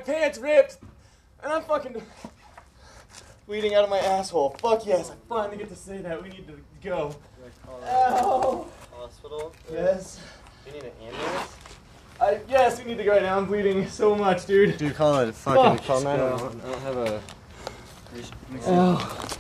pants ripped, and I'm fucking bleeding out of my asshole. Fuck yes, I finally get to say that. We need to go. Ow. Hospital? Yes. You need an ambulance? Yes, we need to go right now. I'm bleeding so much, dude. Dude, call it fucking call 911. I don't have a...